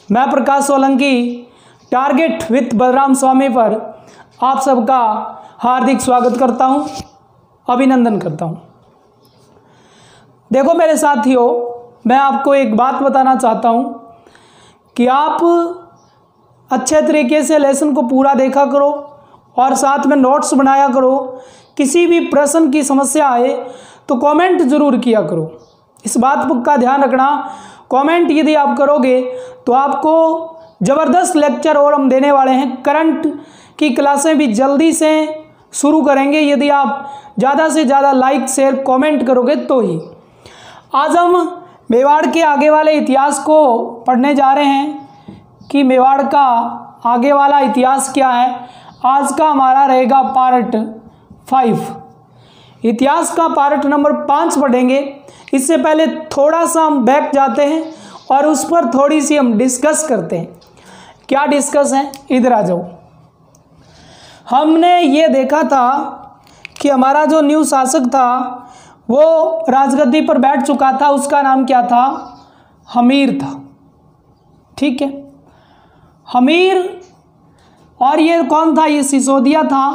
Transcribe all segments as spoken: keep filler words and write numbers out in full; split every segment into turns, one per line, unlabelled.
मैं Prakash Solanki target with Balram Swami पर आप सबका हार्दिक स्वागत करता हूं, अभिनंदन करता हूं। देखो मेरे साथियों, मैं आपको एक बात बताना चाहता हूं कि आप अच्छे तरीके से लेसन को पूरा देखा करो और साथ में नोट्स बनाया करो। किसी भी प्रश्न की समस्या आए तो कमेंट जरूर किया करो। इस बात का ध्यान रखना, कमेंट यदि आप करोगे तो आपको ज़बरदस्त लेक्चर और हम देने वाले हैं। करंट की क्लासें भी जल्दी से शुरू करेंगे यदि आप ज़्यादा से ज़्यादा लाइक शेयर कमेंट करोगे तो ही। आज हम मेवाड़ के आगे वाले इतिहास को पढ़ने जा रहे हैं कि मेवाड़ का आगे वाला इतिहास क्या है। आज का हमारा रहेगा पार्ट फाइव, इतिहास का पार्ट नंबर पाँच पढ़ेंगे। इससे पहले थोड़ा सा हम बैक जाते हैं और उस पर थोड़ी सी हम डिस्कस करते हैं। क्या डिस्कस है, इधर आ जाओ। हमने ये देखा था कि हमारा जो न्यू शासक था वो राजगद्दी पर बैठ चुका था। उसका नाम क्या था? हमीर था। ठीक है, हमीर। और ये कौन था? ये सिसोदिया था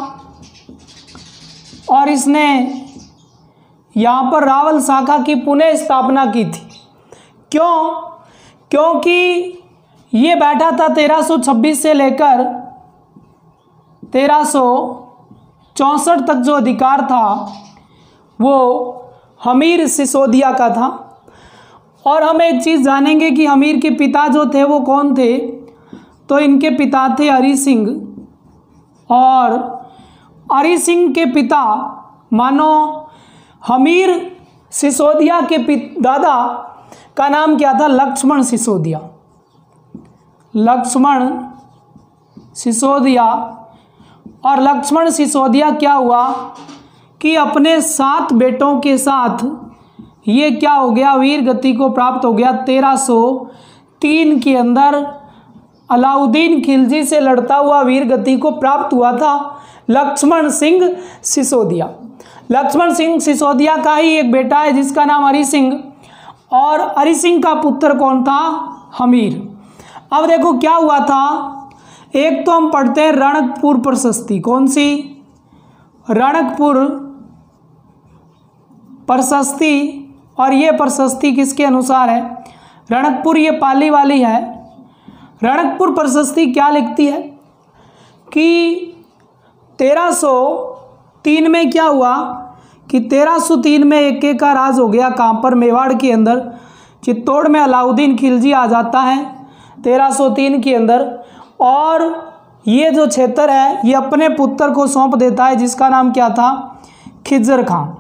और इसने यहाँ पर रावल शाखा की पुनः स्थापना की थी। क्यों? क्योंकि ये बैठा था तेरह सौ छब्बीस से लेकर तेरह सौ चौंसठ तक जो अधिकार था वो हमीर सिसोदिया का था। और हम एक चीज़ जानेंगे कि हमीर के पिता जो थे वो कौन थे। तो इनके पिता थे हरि सिंह, और हरि सिंह के पिता मानो हमीर सिसोदिया के दादा का नाम क्या था? लक्ष्मण सिसोदिया। लक्ष्मण सिसोदिया। और लक्ष्मण सिसोदिया क्या हुआ कि अपने सात बेटों के साथ ये क्या हो गया? वीर गति को प्राप्त हो गया। तेरह सौ तीन के अंदर अलाउद्दीन खिलजी से लड़ता हुआ वीर गति को प्राप्त हुआ था लक्ष्मण सिंह सिसोदिया। लक्ष्मण सिंह सिसोदिया का ही एक बेटा है जिसका नाम हरि सिंह, और हरि सिंह का पुत्र कौन था? हमीर। अब देखो क्या हुआ था। एक तो हम पढ़ते हैं रणकपुर प्रशस्ति। कौन सी? रणकपुर प्रशस्ति। और ये प्रशस्ति किसके अनुसार है? रणकपुर ये पाली वाली है। रणकपुर प्रशस्ति क्या लिखती है कि तेरह सौ तीन में क्या हुआ कि तेरह सौ तीन में एक एक का राज हो गया। कहाँ पर? मेवाड़ के अंदर। चित्तौड़ में अलाउद्दीन खिलजी आ जाता है तेरह सौ तीन के अंदर, और ये जो क्षेत्र है ये अपने पुत्र को सौंप देता है जिसका नाम क्या था? खिज्जर खान।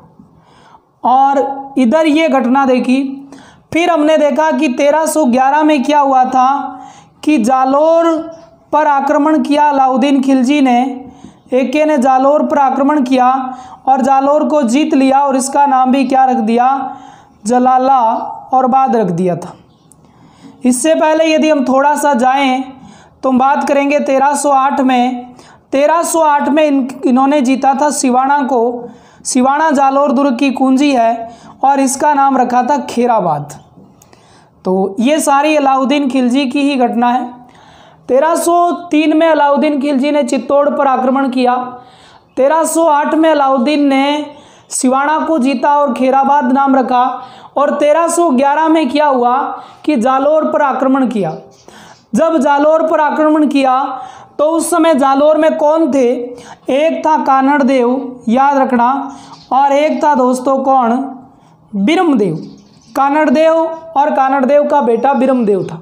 और इधर ये घटना देखी। फिर हमने देखा कि तेरह सौ ग्यारह में क्या हुआ था कि जालोर पर आक्रमण किया अलाउद्दीन खिलजी ने। एके ने जालोर पर आक्रमण किया और जालोर को जीत लिया, और इसका नाम भी क्या रख दिया? जलाला और बाद रख दिया था। इससे पहले यदि हम थोड़ा सा जाएं तो हम बात करेंगे तेरह सौ आठ में। तेरह सौ आठ में इन इन्होंने जीता था सिवाना को। सिवाना जालोर दुर्ग की कुंजी है और इसका नाम रखा था खेराबाद। तो ये सारी अलाउद्दीन खिलजी की ही घटना है। तेरह सौ तीन में अलाउद्दीन खिलजी ने चित्तौड़ पर आक्रमण किया। तेरह सौ आठ में अलाउद्दीन ने सिवाना को जीता और खेराबाद नाम रखा। और तेरह सौ ग्यारह में क्या हुआ कि जालोर पर आक्रमण किया। जब जालोर पर आक्रमण किया तो उस समय जालोर में कौन थे? एक था कानड़देव, याद रखना, और एक था दोस्तों कौन? बिरमदेव। कानड़देव और कानड़देव का बेटा बिरमदेव था।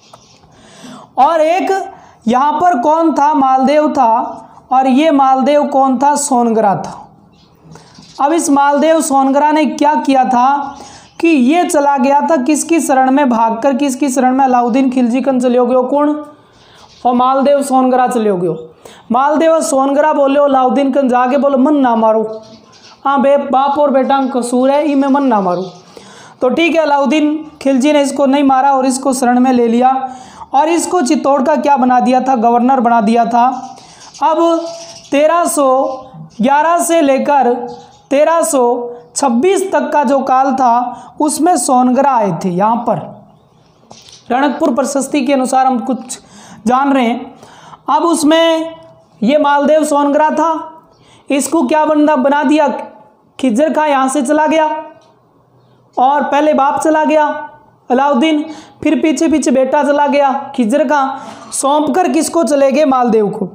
और एक यहाँ पर कौन था? मालदेव था। और ये मालदेव कौन था? सोनगरा था। अब इस मालदेव सोनगरा ने क्या किया था कि ये चला गया था किसकी शरण में? भागकर किसकी शरण में? अलाउद्दीन खिलजी कन चले हो गयो। कौन? और मालदेव सोनगरा चले हो गयो। मालदेव सोनगरा बोले अलाउद्दीन कन जाके बोलो मन ना मारो। हाँ बे, बाप और बेटा का कसूर है, इनमें मन ना मारो। तो ठीक है, अलाउद्दीन खिलजी ने इसको नहीं मारा और इसको शरण में ले लिया और इसको चित्तौड़ का क्या बना दिया था? गवर्नर बना दिया था। अब तेरह सौ ग्यारह से लेकर तेरह सौ छब्बीस तक का जो काल था उसमें सोनगरा आए थे यहाँ पर। रणकपुर प्रशस्ति के अनुसार हम कुछ जान रहे हैं। अब उसमें ये मालदेव सोनगरा था, इसको क्या बंदा बना दिया, खिज्जर खां यहाँ से चला गया और पहले बाप चला गया अलाउद्दीन, फिर पीछे पीछे बेटा चला गया खिज्जर खां, सौंप कर किसको चले गए, मालदेव को।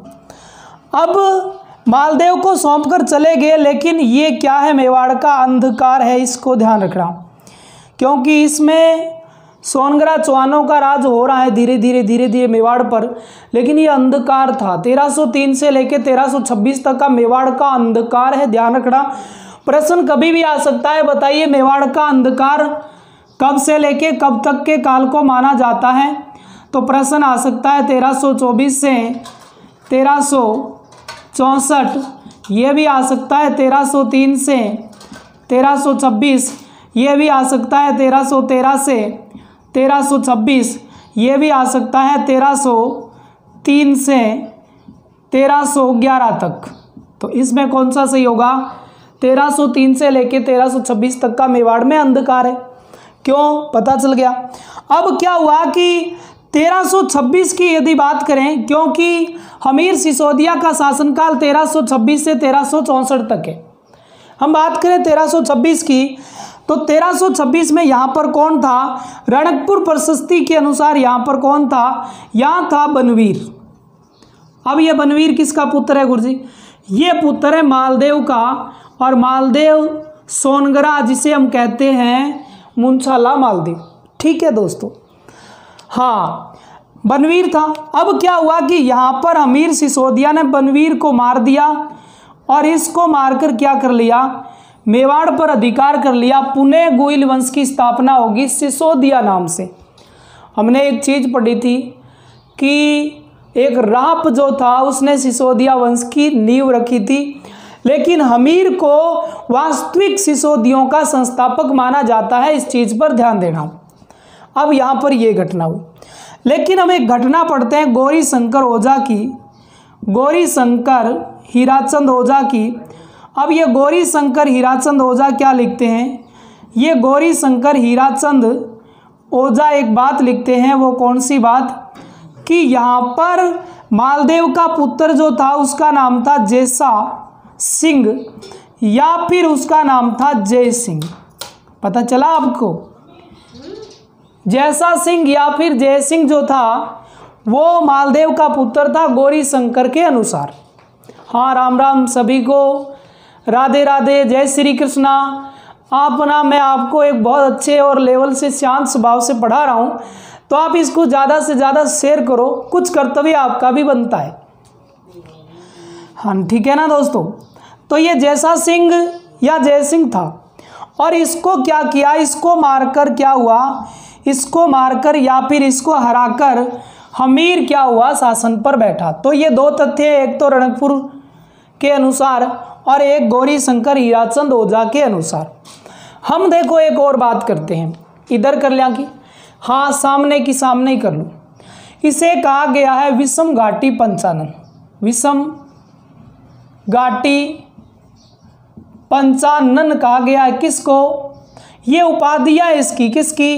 अब मालदेव को सौंप कर चले गए, लेकिन ये क्या है, मेवाड़ का अंधकार है, इसको ध्यान रखना, क्योंकि इसमें सोनगरा चौहानों का राज हो रहा है धीरे धीरे धीरे धीरे मेवाड़ पर, लेकिन ये अंधकार था। तेरह सौ तीन से लेकर तेरह सौ छब्बीस तक का मेवाड़ का अंधकार है, ध्यान रखना। प्रश्न कभी भी आ सकता है, बताइए मेवाड़ का अंधकार कब से लेके कब तक के काल को माना जाता है। तो प्रश्न आ सकता है तेरह सौ चौबीस से तेरह सौ चौंसठ, ये भी आ सकता है तेरह सौ तीन से तेरह सौ छब्बीस, ये भी आ सकता है तेरह सौ तेरह से तेरह सौ छब्बीस, ये भी आ सकता है तेरह सौ तीन से तेरह सौ ग्यारह तक। तो इसमें कौन सा सही होगा, तेरह सौ तीन से लेके तेरह सौ छब्बीस तक का मेवाड़ में अंधकार है। क्यों, पता चल गया। अब क्या हुआ कि तेरह सौ छब्बीस की यदि बात करें, क्योंकि हमीर सिसोदिया का शासनकाल तेरह सौ छब्बीस से तेरह सौ चौंसठ तक है, हम बात करें तेरह सौ छब्बीस की, तो तेरह सौ छब्बीस में यहाँ पर कौन था, रणकपुर प्रशस्ति के अनुसार यहाँ पर कौन था, यहाँ था बनवीर। अब ये बनवीर किसका पुत्र है गुरुजी, ये पुत्र है मालदेव का, और मालदेव सोनगरा जिसे हम कहते हैं मुंशाला मालदेव। ठीक है दोस्तों, हाँ बनवीर था। अब क्या हुआ कि यहाँ पर हमीर सिसोदिया ने बनवीर को मार दिया और इसको मारकर क्या कर लिया, मेवाड़ पर अधिकार कर लिया। पुणे गोइल वंश की स्थापना होगी सिसोदिया नाम से। हमने एक चीज़ पढ़ी थी कि एक राप जो था उसने सिसोदिया वंश की नींव रखी थी, लेकिन हमीर को वास्तविक सिसोदियों का संस्थापक माना जाता है, इस चीज़ पर ध्यान देना। अब यहाँ पर यह घटना हुई, लेकिन हम एक घटना पढ़ते हैं गौरी शंकर ओझा की, गौरी शंकर हीराचंद ओझा की। अब ये गौरी शंकर हीराचंद ओझा क्या लिखते हैं, ये गौरी शंकर हीराचंद ओझा एक बात लिखते हैं, वो कौन सी बात, कि यहाँ पर मालदेव का पुत्र जो था उसका नाम था जैसा सिंह या फिर उसका नाम था जय सिंह। पता चला आपको, जैसा सिंह या फिर जय सिंह जो था वो मालदेव का पुत्र था गौरी शंकर के अनुसार। हाँ राम राम सभी को, राधे राधे, जय श्री कृष्णा। आप ना मैं आपको एक बहुत अच्छे और लेवल से शांत स्वभाव से पढ़ा रहा हूँ, तो आप इसको ज़्यादा से ज़्यादा शेयर करो, कुछ कर्तव्य आपका भी बनता है। हाँ ठीक है ना दोस्तों। तो ये जैसा सिंह या जय सिंह था, और इसको क्या किया, इसको मारकर क्या हुआ, इसको मारकर या फिर इसको हराकर हमीर क्या हुआ, शासन पर बैठा। तो ये दो तथ्य, एक तो रणकपुर के अनुसार और एक गौरी शंकर हीराचंद ओझा के अनुसार। हम देखो एक और बात करते हैं, इधर कर लिया कि हाँ सामने की सामने ही कर लो। इसे कहा गया है विषम घाटी पंचानन, विषम घाटी पंचानन कहा गया है किसको, ये उपाधियाँ इसकी किसकी,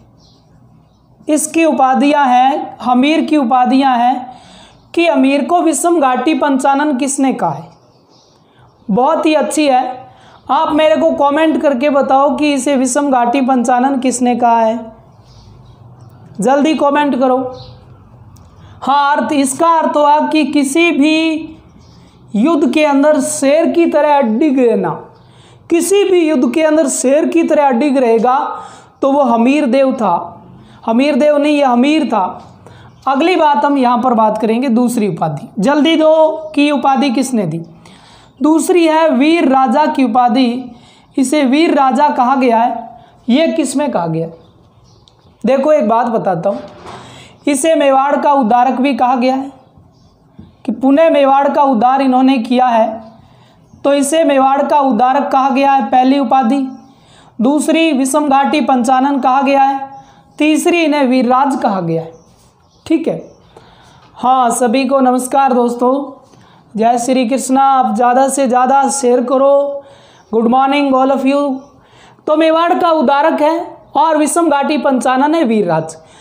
इसकी उपाधियाँ हैं, हमीर की उपाधियाँ हैं कि अमीर को विषम घाटी पंचानन किसने कहा है। बहुत ही अच्छी है, आप मेरे को कमेंट करके बताओ कि इसे विषम घाटी पंचानन किसने कहा है, जल्दी कमेंट करो। हाँ अर्थ, इसका अर्थ हुआ कि किसी भी युद्ध के अंदर शेर की तरह अडिग रहना, किसी भी युद्ध के अंदर शेर की तरह अडिग रहेगा तो वो हमीर देव था। हमीर देव नहीं, ये हमीर था। अगली बात हम यहाँ पर बात करेंगे दूसरी उपाधि, जल्दी दो कि उपाधि किसने दी। दूसरी है वीर राजा की उपाधि, इसे वीर राजा कहा गया है, ये किस में कहा गया। देखो एक बात बताता हूँ, इसे मेवाड़ का उद्धारक भी कहा गया है कि पुणे मेवाड़ का उद्धार इन्होंने किया है, तो इसे मेवाड़ का उद्धारक कहा गया है, पहली उपाधि। दूसरी विषम घाटी पंचानन कहा गया है, तीसरी इन्हें वीरराज कहा गया है। ठीक है, हाँ सभी को नमस्कार दोस्तों, जय श्री कृष्णा। आप ज़्यादा से ज़्यादा शेयर करो। Good morning all of you. तो मेवाड़ का उद्धारक है और विषम घाटी पंचानन है वीरराज।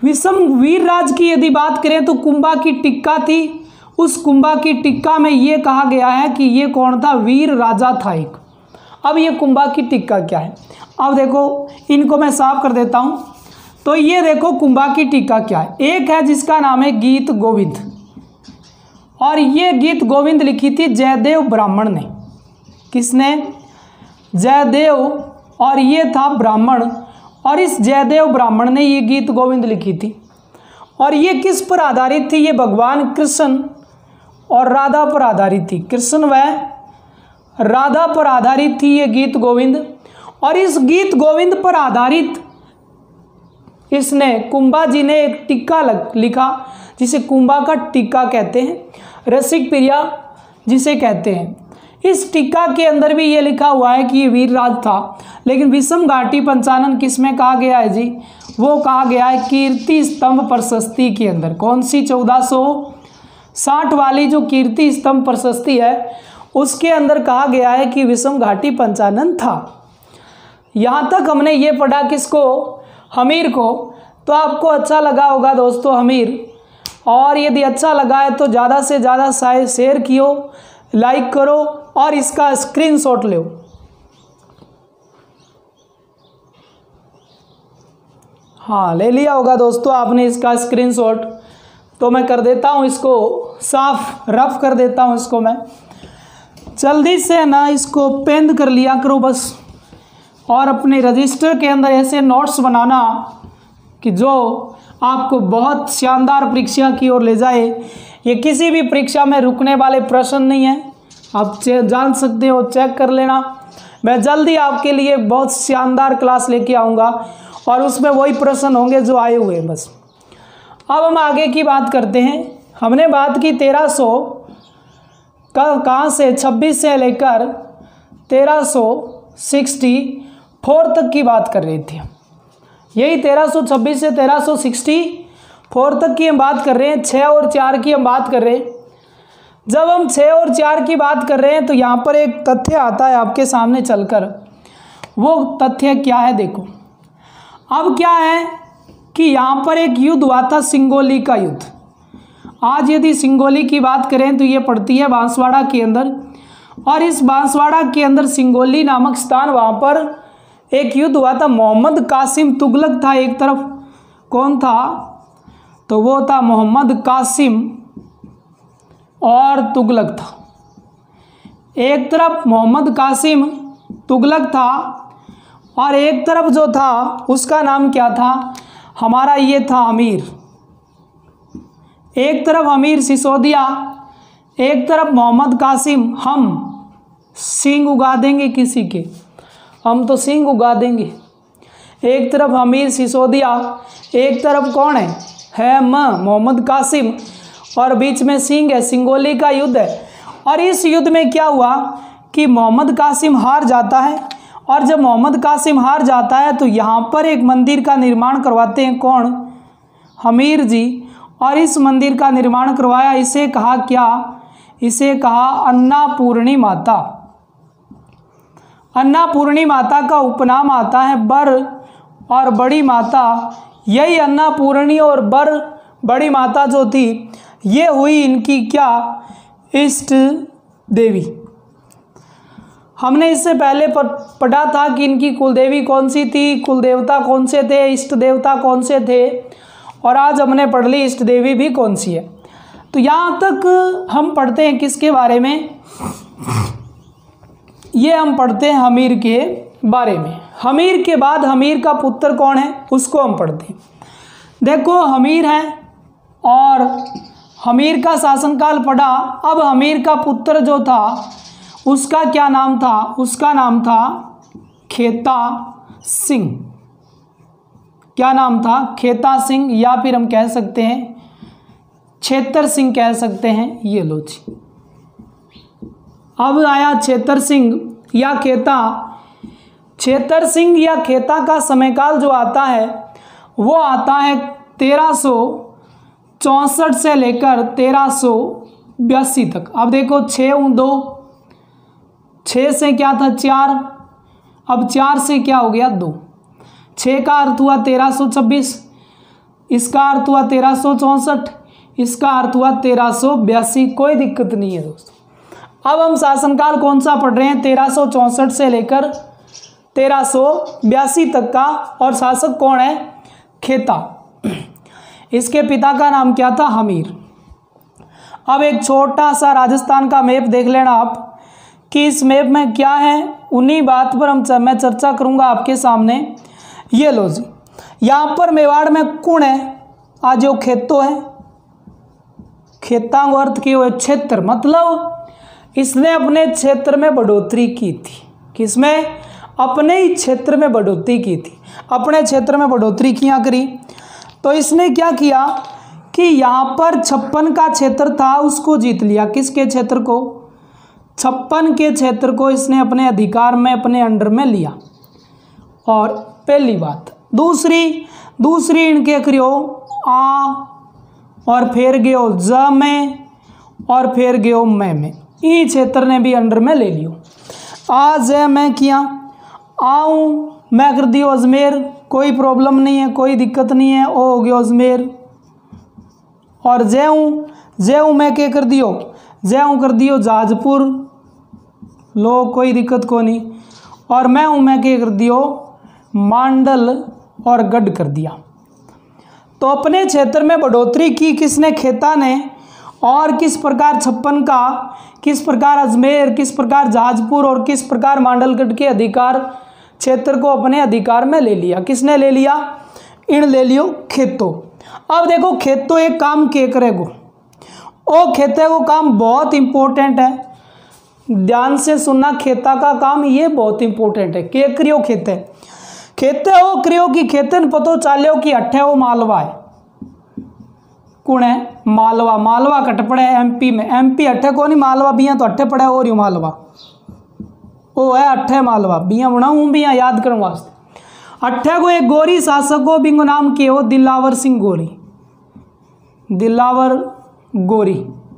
विषम वीरराज की यदि बात करें तो कुंभा की टिक्का थी, उस कुंभा की टिक्का में ये कहा गया है कि ये कौन था, वीर राजा था एक। अब ये कुंभा की टिक्का क्या है, अब देखो इनको मैं साफ कर देता हूँ। तो ये देखो कुंभा की टिक्का क्या है, एक है जिसका नाम है गीत गोविंद, और ये गीत गोविंद लिखी थी जयदेव ब्राह्मण ने। किसने, जयदेव, और ये था ब्राह्मण, और इस जयदेव ब्राह्मण ने ये गीत गोविंद लिखी थी। और ये किस पर आधारित थी, ये भगवान कृष्ण और राधा पर आधारित थी, कृष्ण व राधा पर आधारित थी ये गीत गोविंद। और इस गीत गोविंद पर आधारित इसने कुंभा जी ने एक टीका लिखा जिसे कुंभा का टीका कहते हैं, रसिक प्रिया जिसे कहते हैं। इस टीका के अंदर भी ये लिखा हुआ है कि ये वीरराज था, लेकिन विषम घाटी पंचानन किसमें कहा गया है जी, वो कहा गया है कीर्ति स्तंभ प्रशस्ति के अंदर। कौन सी, चौदह सौ साठ वाली जो कीर्ति स्तंभ प्रशस्ति है उसके अंदर कहा गया है कि विषम घाटी पंचानन था। यहाँ तक हमने ये पढ़ा किसको, हमीर को। तो आपको अच्छा लगा होगा दोस्तों हमीर, और यदि अच्छा लगा है तो ज़्यादा से ज़्यादा शेयर कियो, लाइक करो और इसका स्क्रीनशॉट लो। हाँ, ले लिया होगा दोस्तों आपने इसका स्क्रीनशॉट। तो मैं कर देता हूँ इसको साफ, रफ कर देता हूँ इसको मैं। जल्दी से ना इसको पेंड कर लिया करो बस, और अपने रजिस्टर के अंदर ऐसे नोट्स बनाना कि जो आपको बहुत शानदार परीक्षा की ओर ले जाए। ये किसी भी परीक्षा में रुकने वाले प्रश्न नहीं है, आप जान सकते हो, चेक कर लेना। मैं जल्दी आपके लिए बहुत शानदार क्लास लेके आऊँगा और उसमें वही प्रश्न होंगे जो आए हुए हैं बस। अब हम आगे की बात करते हैं। हमने बात की तेरह सौ का कहाँ से, छब्बीस से लेकर तेरह सौ सिक्सटी फोर तक की बात कर रही थी। यही तेरह सौ छब्बीस से तेरह सौ सिक्सटी फोर तक की हम बात कर रहे हैं। छः और चार की हम बात कर रहे हैं। जब हम छः और चार की बात कर रहे हैं तो यहाँ पर एक तथ्य आता है आपके सामने चलकर। वो तथ्य क्या है देखो। अब क्या है कि यहाँ पर एक युद्ध हुआ था, सिंगोली का युद्ध। आज यदि सिंगोली की बात करें तो ये पड़ती है बांसवाड़ा के अंदर, और इस बांसवाड़ा के अंदर सिंगोली नामक स्थान, वहाँ पर एक युद्ध हुआ था। मोहम्मद कासिम तुगलक था एक तरफ, कौन था, तो वो था मोहम्मद कासिम और तुगलक था। एक तरफ मोहम्मद कासिम तुगलक था और एक तरफ जो था उसका नाम क्या था, हमारा ये था अमीर। एक तरफ अमीर सिसोदिया, एक तरफ मोहम्मद कासिम। हम सींग उगा देंगे किसी के, हम तो सींग उगा देंगे। एक तरफ अमीर सिसोदिया, एक तरफ कौन है, है म मोहम्मद कासिम, और बीच में सिंह है। सिंगोली का युद्ध है। और इस युद्ध में क्या हुआ कि मोहम्मद कासिम हार जाता है, और जब मोहम्मद कासिम हार जाता है तो यहाँ पर एक मंदिर का निर्माण करवाते हैं, कौन, हमीर जी। और इस मंदिर का निर्माण करवाया, इसे कहा क्या, इसे कहा अन्नापूर्णी माता। अन्नापूर्णी माता का उपनाम आता है बर और बड़ी माता। यही अन्नापूर्णी और बर बड़ी माता जो थी, ये हुई इनकी क्या, इष्ट देवी। हमने इससे पहले पढ़ा था कि इनकी कुलदेवी कौन सी थी, कुलदेवता कौन से थे, इष्ट देवता कौन से थे, और आज हमने पढ़ ली इष्ट देवी भी कौन सी है। तो यहाँ तक हम पढ़ते हैं किसके बारे में, ये हम पढ़ते हैं हमीर के बारे में। हमीर के बाद हमीर का पुत्र कौन है उसको हम पढ़ते हैं। देखो हमीर है और हमीर का शासनकाल पढ़ा। अब हमीर का पुत्र जो था उसका क्या नाम था, उसका नाम था खेता सिंह। क्या नाम था, खेता सिंह, या फिर हम कह सकते हैं छेतर सिंह कह सकते हैं। ये लो जी, अब आया छेतर सिंह या खेता। छेतर सिंह या खेता का समयकाल जो आता है वो आता है तेरह सौ चौंसठ से लेकर तेरह सौ बयासी तक। अब देखो छः दो, छः से क्या था चार, अब चार से क्या हो गया दो, छः का अर्थ हुआ तेरह सौ छब्बीस, इसका अर्थ हुआ तेरह सौ चौंसठ, इसका अर्थ हुआ तेरह सौ बयासी। कोई दिक्कत नहीं है दोस्तों। अब हम शासनकाल कौन सा पढ़ रहे हैं, तेरह सौ चौंसठ से लेकर तेरह सौ बयासी तक का, और शासक कौन है, खेता। इसके पिता का नाम क्या था, हमीर। अब एक छोटा सा राजस्थान का मैप देख लेना आप कि इस मैप में क्या है, उन्हीं बात पर हम मैं चर्चा करूंगा आपके सामने। ये लो जी, यहाँ पर मेवाड़ में कुण है, आज जो खेतो है, खेतांग अर्थ की हुए क्षेत्र, मतलब इसने अपने क्षेत्र में बढ़ोतरी की थी। किसमें, अपने ही क्षेत्र में बढ़ोतरी की थी। अपने क्षेत्र में बढ़ोतरी किया करी तो इसने क्या किया कि यहाँ पर छप्पन का क्षेत्र था उसको जीत लिया। किसके क्षेत्र को, छप्पन के क्षेत्र को इसने अपने अधिकार में, अपने अंडर में लिया। और पहली बात, दूसरी दूसरी इनके करियो आ, और फिर गयो ज में, और फिर गयो मैं में, ई क्षेत्र ने भी अंडर में ले लियो। आ ज मैं किया, आऊँ मैं कर दियो अजमेर, कोई प्रॉब्लम नहीं है, कोई दिक्कत नहीं है, ओ हो गयो अजमेर। और जयऊ जयऊ मैं क्या कर दियो, जयऊ कर दियो जाजपुर, लो कोई दिक्कत को नहीं। और मैं हूँ मैं क्या कर दियो, मांडल और गढ़ कर दिया। तो अपने क्षेत्र में बढ़ोतरी की किसने, खेता ने। और किस प्रकार छप्पन का, किस प्रकार अजमेर, किस प्रकार जाजपुर और किस प्रकार मांडलगढ़ के अधिकार क्षेत्र को अपने अधिकार में ले लिया। किसने ले लिया, इन ले लियो खेतो। अब देखो खेतो एक काम के करेगो, ओ खेते को काम बहुत इंपॉर्टेंट है, ध्यान से सुनना, खेता का काम ये बहुत इंपॉर्टेंट है। के करियो खेते, खेते हो करियो कि खेते ने पतो चालियो कि अठे वो मालवा है, कौन है, मालवा। मालवा कट पड़े एमपी में, एमपी अठे को नहीं, मालवा बिया तो अठे पड़े और यू मालवा, ओ है अठे मालवा, बिया बनाऊँ बिया याद करने वास्ते। अठे को एक गोरी शासक हो, बिंगो नाम के हो दिलावर सिंह गोरी, दिलावर गोरी।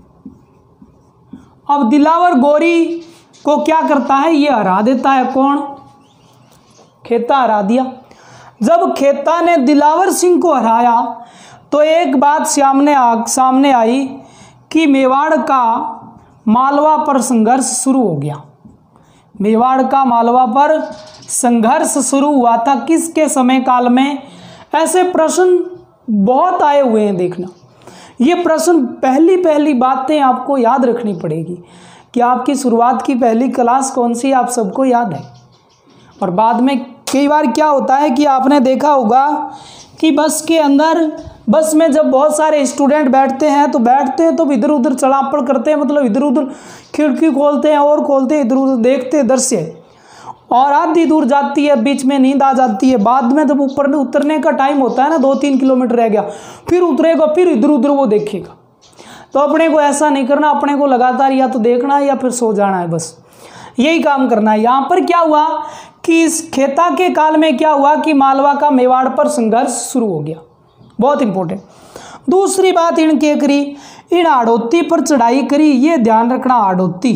अब दिलावर गोरी को क्या करता है, ये हरा देता है, कौन, खेता हरा दिया। जब खेता ने दिलावर सिंह को हराया तो एक बात सामने आ सामने आई कि मेवाड़ का मालवा पर संघर्ष शुरू हो गया। मेवाड़ का मालवा पर संघर्ष शुरू हुआ था किसके समय काल में, ऐसे प्रश्न बहुत आए हुए हैं। देखना, ये प्रश्न पहली पहली बातें आपको याद रखनी पड़ेगी कि आपकी शुरुआत की पहली क्लास कौन सी आप सबको याद है। और बाद में कई बार क्या होता है कि आपने देखा होगा कि बस के अंदर, बस में जब बहुत सारे स्टूडेंट बैठते हैं तो बैठते हैं तो इधर उधर चलापड़ करते हैं, मतलब इधर उधर खिड़की खोलते हैं और खोलते हैं, इधर उधर देखते हैं दृश्य, और आधी दूर जाती है, बीच में नींद आ जाती है। बाद में जब ऊपर उतरने का टाइम होता है ना, दो तीन किलोमीटर रह गया, फिर उतरेगा, फिर इधर उधर वो देखेगा। तो अपने को ऐसा नहीं करना, अपने को लगातार या तो देखना है या फिर सो जाना है, बस यही काम करना है। यहाँ पर क्या हुआ कि इस खेता के काल में क्या हुआ कि मालवा का मेवाड़ पर संघर्ष शुरू हो गया, बहुत इंपॉर्टेंट। दूसरी बात इनके करी, इन आड़ोती पर चढ़ाई करी, ये ध्यान रखना। आड़ोती,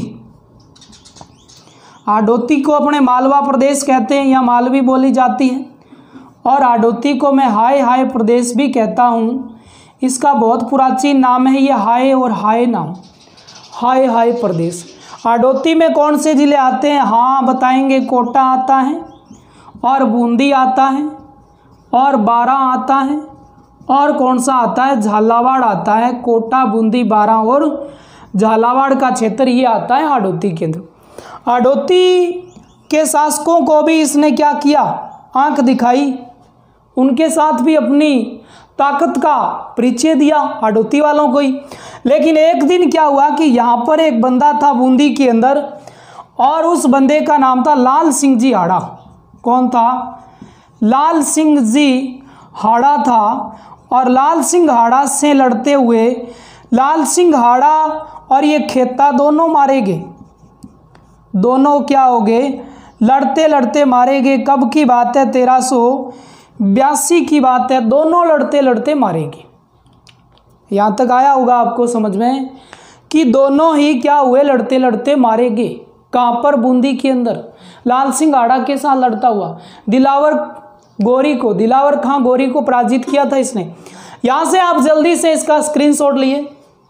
आड़ोती को अपने मालवा प्रदेश कहते हैं या मालवी बोली जाती है, और आड़ोती को मैं हाय हाय प्रदेश भी कहता हूँ। इसका बहुत प्राचीन नाम है ये हाय और हाय नाम, हाय हाय प्रदेश। आड़ोती में कौन से जिले आते हैं, हाँ बताएंगे, कोटा आता है, और बूंदी आता है, और बारां आता है, और कौन सा आता है, झालावाड़ आता है। कोटा, बूंदी, बारां और झालावाड़ का क्षेत्र ये आता है आड़ोती के अंदर। आड़ोती के शासकों को भी इसने क्या किया, आंख दिखाई, उनके साथ भी अपनी ताकत का परिचय दिया, आड़ोती वालों को ही। लेकिन एक दिन क्या हुआ कि यहाँ पर एक बंदा था बूंदी के अंदर, और उस बंदे का नाम था लाल सिंह जी हाड़ा। कौन था, लाल सिंह जी हाड़ा था। और लाल सिंह हाड़ा से लड़ते हुए लाल सिंह हाड़ा और ये खेता दोनों मारे गए, दोनों क्या हो गए, लड़ते लड़ते मारे गए। कब की बात है, तेरह सौ बयासी की बात है, दोनों लड़ते लड़ते मारे गए। यहाँ तक आया होगा आपको समझ में कि दोनों ही क्या हुए, लड़ते लड़ते मारे गए। कहाँ पर, बूंदी के अंदर, लाल सिंह हाड़ा के साथ लड़ता हुआ। दिलावर गोरी को, दिलावर खां गोरी को पराजित किया था इसने। यहां से आप जल्दी से इसका स्क्रीनशॉट लिए।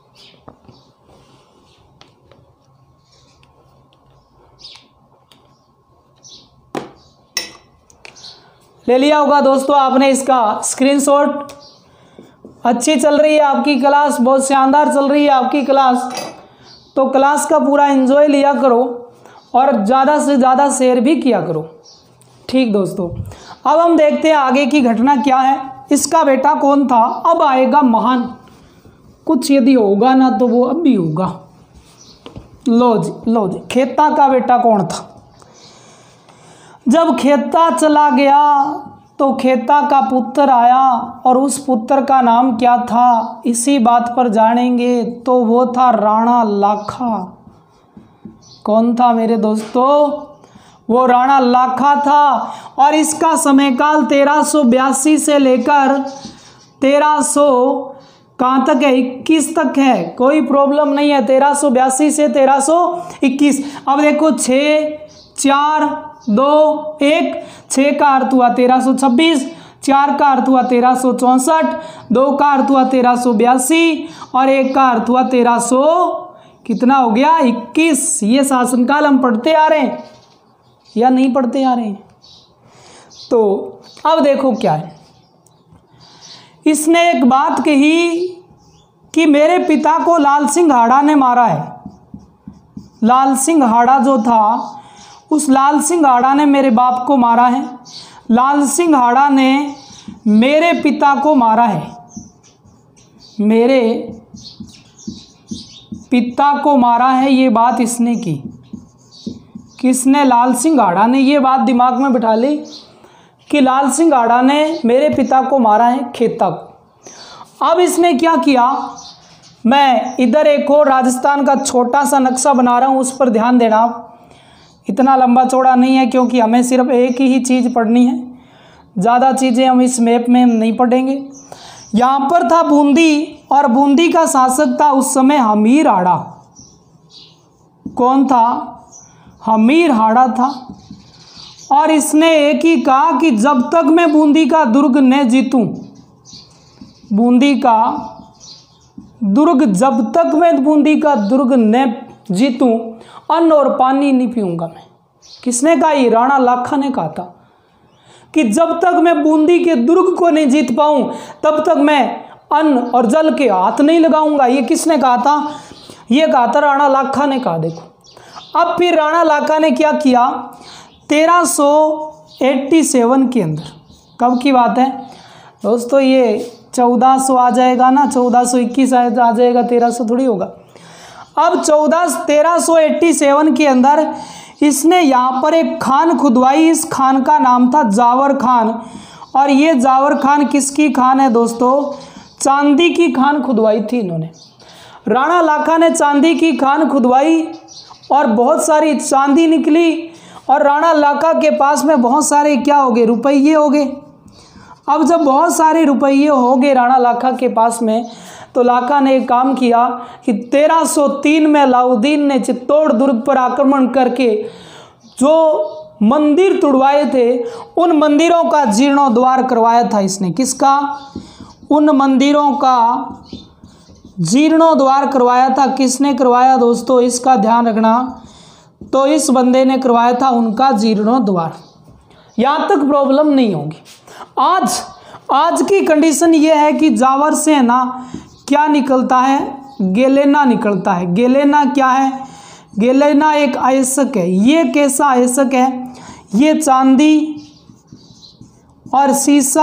ले लिया होगा दोस्तों आपने इसका स्क्रीनशॉट। अच्छी चल रही है आपकी क्लास, बहुत शानदार चल रही है आपकी क्लास, तो क्लास का पूरा एंजॉय लिया करो और ज़्यादा से ज़्यादा शेयर भी किया करो। ठीक दोस्तों, अब हम देखते हैं आगे की घटना क्या है। इसका बेटा कौन था? अब आएगा महान, कुछ यदि होगा ना तो वो अब भी होगा। लो जी लो जी, खेता का बेटा कौन था? जब खेता चला गया तो खेता का पुत्र आया, और उस पुत्र का नाम क्या था इसी बात पर जानेंगे। तो वो था राणा लाखा। कौन था मेरे दोस्तों? वो राणा लाखा था। और इसका समयकाल तेरह सौ बयासी से लेकर तेरह सौ कहाँ तक है? इक्कीस तक है, कोई प्रॉब्लम नहीं है। तेरह सौ बयासी से तेरह सौ इक्कीस। अब देखो, छः चार दो एक, छः का अर्थ हुआ तेरह सौ छब्बीस, चार का अर्थ हुआ तेरह सौ चौंसठ, दो का अर्थ हुआ तेरह सौ बयासी और एक का अर्थ हुआ तेरह सौ कितना हो गया? इक्कीस। ये शासनकाल हम पढ़ते आ रहे हैं या नहीं पढ़ते आ रहे हैं? तो अब देखो क्या है, इसने एक बात कही कि मेरे पिता को लाल सिंह हाड़ा ने मारा है। लाल सिंह हाड़ा जो था, उस लाल सिंह हाड़ा ने मेरे बाप को मारा है। लाल सिंह हाड़ा ने मेरे पिता को मारा है। मेरे पिता को मारा है, ये बात इसने की। किसने? लाल सिंह हाड़ा ने। ये बात दिमाग में बिठा ली कि लाल सिंह हाड़ा ने मेरे पिता को मारा है, खेता को। अब इसने क्या किया, मैं इधर एक और राजस्थान का छोटा सा नक्शा बना रहा हूँ, उस पर ध्यान देना। इतना लंबा चौड़ा नहीं है क्योंकि हमें सिर्फ एक ही चीज़ पढ़नी है, ज़्यादा चीज़ें हम इस मैप में नहीं पढ़ेंगे। यहाँ पर था बूंदी, और बूंदी का शासक था उस समय हमीर हाड़ा। कौन था? हमीर हाड़ा था। और इसने एक ही कहा कि जब तक मैं बूंदी का दुर्ग न जीतूं, बूंदी का दुर्ग, जब तक मैं बूंदी का दुर्ग न जीतूं, अन्न और पानी नहीं पीऊंगा मैं। किसने कहा? ये राणा लाखा ने कहा था कि जब तक मैं बूंदी के दुर्ग को नहीं जीत पाऊं तब तक मैं अन्न और जल के हाथ नहीं लगाऊंगा। ये किसने कहा था? ये कहा था राणा लाखा ने कहा। देखो, अब फिर राणा लाखा ने क्या किया, तेरह सौ सत्तासी के अंदर, कब की बात है दोस्तों? ये चौदह सौ आ जाएगा ना, चौदह सौ इक्कीस आ जाएगा, तेरह सौ थोड़ी होगा। अब चौदह तेरह सौ सत्तासी के अंदर इसने यहाँ पर एक खान खुदवाई। इस खान का नाम था जावर खान। और ये जावर खान किसकी खान है दोस्तों? चांदी की खान खुदवाई थी इन्होंने। राणा लाखा ने चांदी की खान खुदवाई और बहुत सारी चांदी निकली, और राणा लाखा के पास में बहुत सारे क्या हो गए? रुपये हो गए। अब जब बहुत सारे रुपये हो गए राणा लाखा के पास में, तो लाखा ने एक काम किया कि तेरह सौ तीन में अलाउद्दीन ने चित्तौड़ दुर्ग पर आक्रमण करके जो मंदिर तुड़वाए थे, उन मंदिरों का जीर्णोद्धार करवाया था इसने। किसका? उन मंदिरों का जीर्णोद्धार करवाया था। किसने करवाया दोस्तों? इसका ध्यान रखना। तो इस बंदे ने करवाया था उनका जीर्णोद्धार। यहाँ तक प्रॉब्लम नहीं होगी। आज आज की कंडीशन ये है कि जावर से है ना क्या निकलता है? गेलेना निकलता है। गेलेना क्या है? गेलेना एक आयस्क है। ये कैसा आयस्क है? ये चांदी और शीशा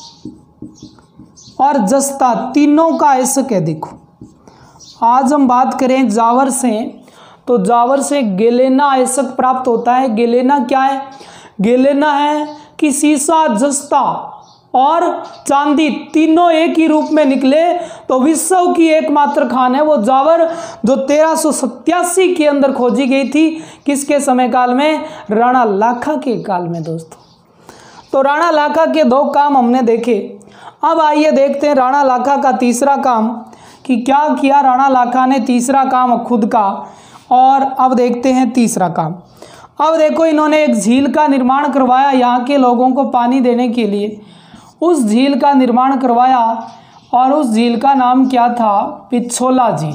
और जस्ता तीनों का आयस्क है। देखो, आज हम बात करें जावर से, तो जावर से गेलेना आयस्क प्राप्त होता है। गेलेना क्या है? गेलेना है कि शीशा, जस्ता और चांदी तीनों एक ही रूप में निकले तो विश्व की एकमात्र खान है वो जावर, जो तेरह सौ सत्तासी के अंदर खोजी गई थी। किसके समय काल में? राणा लाखा के काल में दोस्तों। तो राणा लाखा के दो काम हमने देखे। अब आइए देखते हैं राणा लाखा का तीसरा काम कि क्या किया राणा लाखा ने। तीसरा काम खुद का। और अब देखते हैं तीसरा काम। अब देखो इन्होंने एक झील का निर्माण करवाया यहाँ के लोगों को पानी देने के लिए। उस झील का निर्माण करवाया और उस झील का नाम क्या था? पिछोला झील।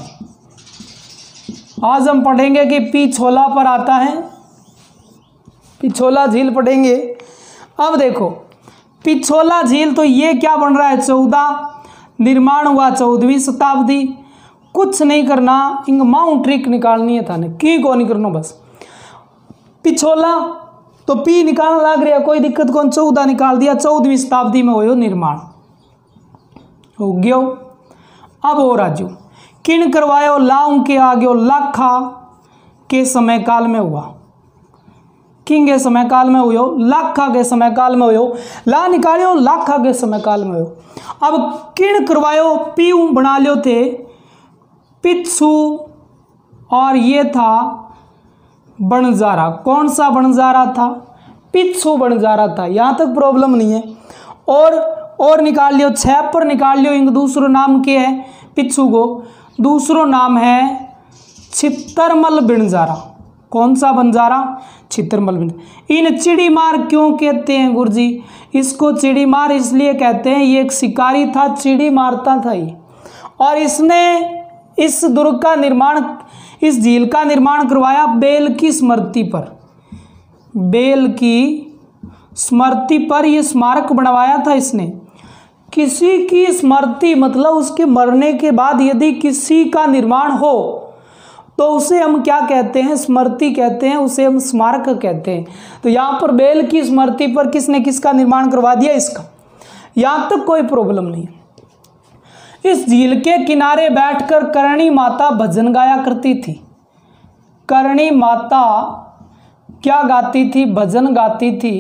आज हम पढ़ेंगे कि पिछोला पर आता है, पिछोला झील पढ़ेंगे। अब देखो पिछोला झील, तो ये क्या बन रहा है? चौदह, निर्माण हुआ चौदहवीं शताब्दी। कुछ नहीं करना, इंग माउंट ट्रिक निकालनी है थाने, की को नहीं करना बस। पिछोला तो पी निकालना लग रहा है, कोई दिक्कत कौन, चौदह निकाल दिया, चौदहवीं शताब्दी में हो निर्माण हो गयो। अब और राजू किन करवायो? लाऊं के आगे लाखा के समय काल में हुआ, किंग के समय काल में हुयो, लाखा के समय काल में हुयो, ला निकालियो लाखा के समय काल में हुयो। अब किन करवायो? पीऊ बना लियो थे पिछू, और ये था बंजारा। कौन सा बंजारा था? पिछू बंजारा था। यहाँ तक प्रॉब्लम नहीं है। और और निकाल लियो, छह पर निकाल लियो। इनका दूसरो नाम क्या है पिछू को? दूसरो नाम है छितरमल बंजारा। कौन सा बंजारा? छितरमल बंजारा। इन चिड़ीमार क्यों कहते हैं गुरुजी? इसको चिड़ीमार इसलिए कहते हैं, ये एक शिकारी था, चिड़ी मारता था ये, और इसने इस दुर्ग का निर्माण, इस झील का निर्माण करवाया बेल की स्मृति पर। बेल की स्मृति पर यह स्मारक बनवाया था इसने। किसी की स्मृति मतलब उसके मरने के बाद यदि किसी का निर्माण हो तो उसे हम क्या कहते हैं? स्मृति कहते हैं, उसे हम स्मारक कहते हैं। तो यहाँ पर बेल की स्मृति पर किसने किसका निर्माण करवा दिया? इसका। यहाँ तक कोई प्रॉब्लम नहीं। इस झील के किनारे बैठकर करणी माता भजन गाया करती थी। करणी माता क्या गाती थी? भजन गाती थी।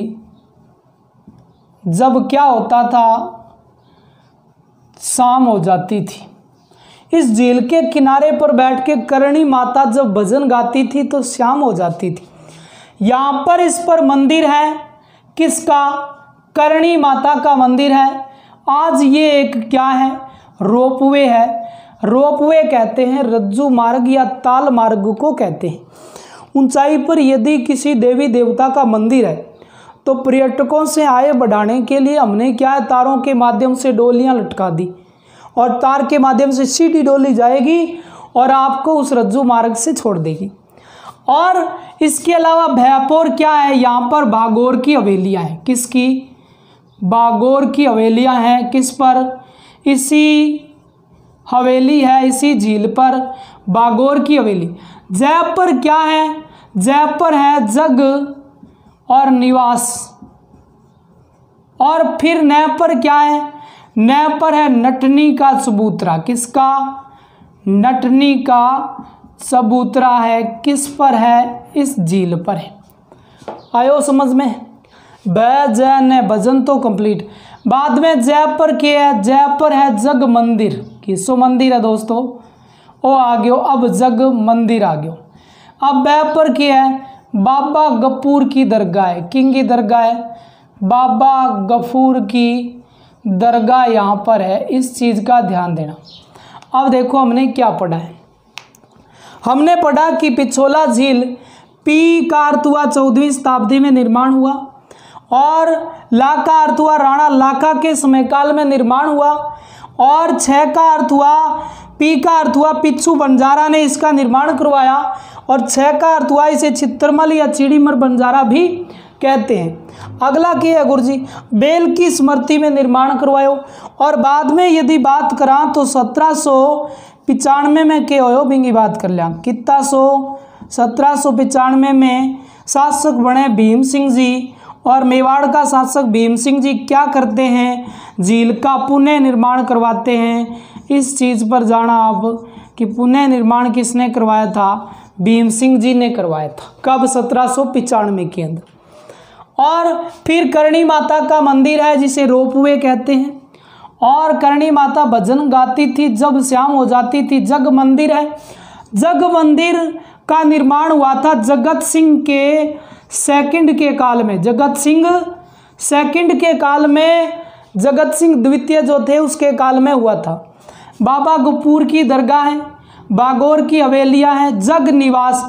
जब क्या होता था? शाम हो जाती थी। इस झील के किनारे पर बैठ के करणी माता जब भजन गाती थी तो शाम हो जाती थी। यहाँ पर इस पर मंदिर है, किसका? करणी माता का मंदिर है। आज ये एक क्या है? रोपवे है। रोपवे कहते हैं रज्जू मार्ग या ताल मार्ग को कहते हैं। ऊंचाई पर यदि किसी देवी देवता का मंदिर है तो पर्यटकों से आय बढ़ाने के लिए हमने क्या है? तारों के माध्यम से डोलियां लटका दी, और तार के माध्यम से सीधी डोली जाएगी और आपको उस रज्जू मार्ग से छोड़ देगी। और इसके अलावा भैपुर क्या है? यहाँ पर बागोर की हवेलियाँ हैं। किसकी? बागोर की हवेलियाँ हैं। किस पर? इसी हवेली है, इसी झील पर बागोर की हवेली। जयपुर क्या है? जयपुर है जग और निवास। और फिर नय पर क्या है? नय पर है नटनी का चबूतरा। किसका? नटनी का चबूतरा है। किस पर है? इस झील पर है। आयो समझ में? ब जय ने भजन तो कंप्लीट। बाद में जयपुर के है, जयपुर है जग मंदिर। किसो मंदिर है दोस्तों? ओ आ गयो, अब जग मंदिर आ गयो। अब बैपर की है बाबा गफूर की दरगाह है। किंग की दरगाह है? बाबा गफूर की दरगाह यहाँ पर है। इस चीज़ का ध्यान देना। अब देखो हमने क्या पढ़ा है। हमने पढ़ा कि पिछोला झील पी का अर्थ हुआ चौदहवीं शताब्दी में निर्माण हुआ, और ला का अर्थ हुआ राणा लाखा के समय काल में निर्माण हुआ, और छह का अर्थ हुआ, पी का अर्थ हुआ पिच्छू बंजारा ने इसका निर्माण करवाया, और छह का अर्थ हुआ इसे छितरमल या चिड़ीमर बंजारा भी कहते हैं। अगला क्या है गुरुजी? बेल की स्मृति में निर्माण करवायो। और बाद में यदि बात करा तो सत्रह सौ पिचानवे में क्या हो बिंगी बात कर लिया। कितना सौ? सत्रह सौ पिचानवे में शासक बने भीम सिंह जी, और मेवाड़ का शासक भीम सिंह जी क्या करते हैं? झील का पुनः निर्माण करवाते हैं। इस चीज़ पर जाना आप कि पुनः निर्माण किसने करवाया था? भीम सिंह जी ने करवाया था। कब? सत्रह सौ पिचानवे के अंदर। और फिर करणी माता का मंदिर है जिसे रोपवे कहते हैं, और करणी माता भजन गाती थी जब शाम हो जाती थी। जग मंदिर है। जग मंदिर का निर्माण हुआ था जगत सिंह के सेकंड के काल में। जगत सिंह सेकंड के काल में, जगत सिंह द्वितीय जो थे उसके काल में हुआ था। बाबा गफूर की दरगाह है, बागोर की हवेलियां हैं, जग निवास।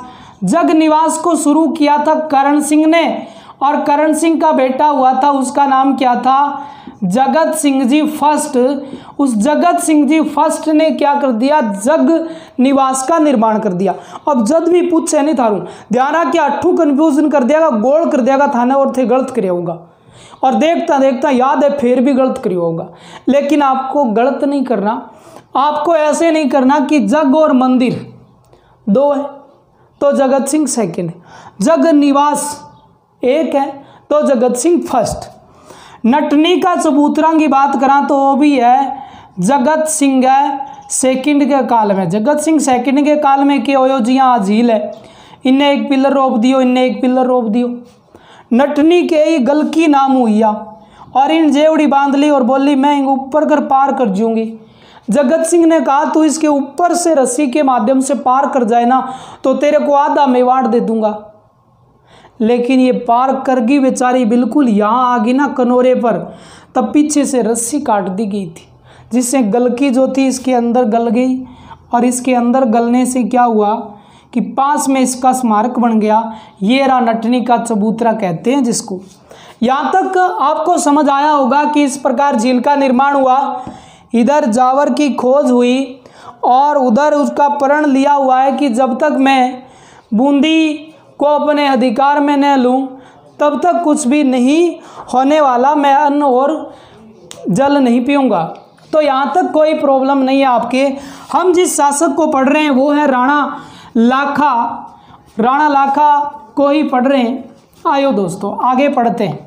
जग निवास को शुरू किया था करण सिंह ने, और करण सिंह का बेटा हुआ था, उसका नाम क्या था? जगत सिंह जी फर्स्ट। उस जगत सिंह जी फर्स्ट ने क्या कर दिया? जग निवास का निर्माण कर दिया। अब जब भी पूछे नहीं थारू ध्यान रहा कि अट्ठू कंफ्यूजन कर दियागा, गोल कर दियागा थाने और थे गलत करे होगा, और देखता देखता याद है फिर भी गलत करियो होगा। लेकिन आपको गलत नहीं करना, आपको ऐसे नहीं करना कि जग और मंदिर दो है तो जगत सिंह सेकंड, जग निवास एक है तो जगत सिंह फर्स्ट। नटनी का चबूतरा की बात करा तो वो भी है जगत सिंह है सेकंड के काल में। जगत सिंह सेकंड के काल में क्या हो जी? हाँ झील है, इन्हें एक पिलर रोप दियो, इन्हें एक पिलर रोप दियो। नटनी के ही गलकी नाम हुईया और इन जेवड़ी बांध ली और बोली मैं ऊपर कर पार कर जूंगी। जगत सिंह ने कहा तू इसके ऊपर से रस्सी के माध्यम से पार कर जाए ना तो तेरे को आधा मेवाड़ दे दूंगा। लेकिन ये पार कर गई बेचारी, बिल्कुल यहाँ आ गई ना कनोरे पर, तब पीछे से रस्सी काट दी गई थी, जिससे गलकी जो थी इसके अंदर गल गई। और इसके अंदर गलने से क्या हुआ कि पास में इसका स्मारक बन गया। ये रहा नटनी का चबूतरा कहते हैं जिसको। यहाँ तक आपको समझ आया होगा कि इस प्रकार झील का निर्माण हुआ। इधर जावर की खोज हुई और उधर उसका प्रण लिया हुआ है कि जब तक मैं बूंदी को अपने अधिकार में न लूं तब तक कुछ भी नहीं होने वाला, मैं अन्न और जल नहीं पीऊँगा। तो यहाँ तक कोई प्रॉब्लम नहीं है आपके। हम जिस शासक को पढ़ रहे हैं वो है राणा लाखा, राणा लाखा को ही पढ़ रहे हैं। आयो दोस्तों आगे पढ़ते हैं।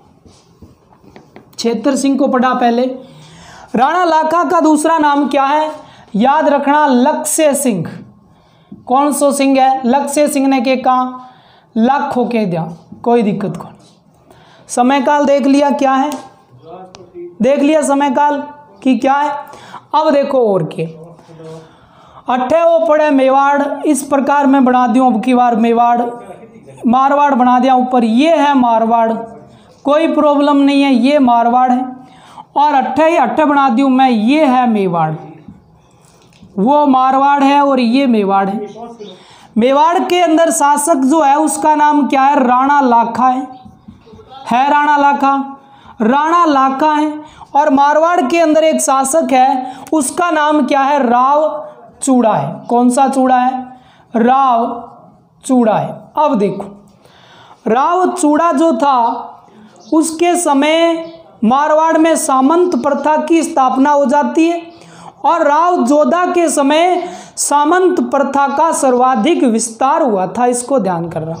छेतर सिंह को पढ़ा पहले। राणा लाखा का दूसरा नाम क्या है? याद रखना, लक्ष्य सिंह। कौन सो सिंह है? लक्ष्य सिंह ने के कहा लाख हो के दिया, कोई दिक्कत कौन। समय काल देख लिया क्या है? देख लिया समय काल कि क्या है। अब देखो और के अट्ठे वो पड़े मेवाड़, इस प्रकार मैं बना दूँ अब की बार मेवाड़, मारवाड़ बना दिया ऊपर। ये है मारवाड़, कोई प्रॉब्लम नहीं है, ये मारवाड़ है। और अट्ठे ही अट्ठे बना दूँ मैं, ये है मेवाड़, वो मारवाड़ है और ये मेवाड़ है। मेवाड़ के अंदर शासक जो है उसका नाम क्या है? राणा लाखा है, है राणा लाखा, राणा लाखा है। और मारवाड़ के अंदर एक शासक है उसका नाम क्या है? राव चूड़ा है। कौन सा चूड़ा है? राव चूड़ा है। अब देखो राव चूड़ा जो था उसके समय मारवाड़ में सामंत प्रथा की स्थापना हो जाती है और राव जोधा के समय सामंत प्रथा का सर्वाधिक विस्तार हुआ था। इसको ध्यान करना।